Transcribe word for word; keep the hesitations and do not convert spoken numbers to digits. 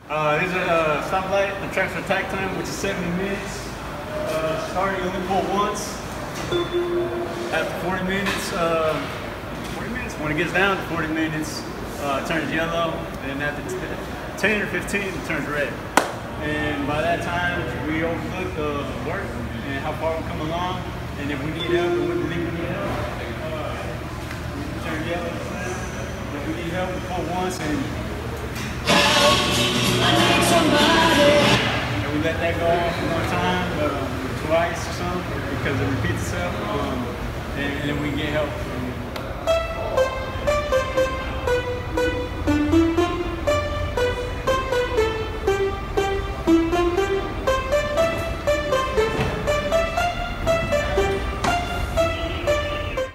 Uh, these are uh, stoplight and transfer attack time, which is seventy minutes. Uh, starting, you only pull once. After forty minutes, uh, forty minutes. When it gets down to forty minutes, uh, it turns yellow, and after ten or fifteen, it turns red. And by that time, we overlook the work and how far we come along. And if we need help, and we believe we need help, uh, we turn yellow. If we need help, we pull once and. And we let that go off one time, uh, twice or something, because it repeats itself, um, and, and then we get help.